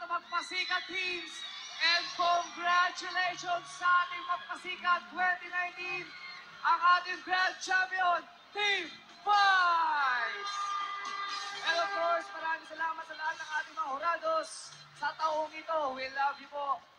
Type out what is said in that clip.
Magpasikat teams. And congratulations sa ating Magpasikat 2019, ang ating Grand Champion, Team Vice! And of course, maraming salamat sa lahat ng ating mga Horados sa taong ito. We love you po.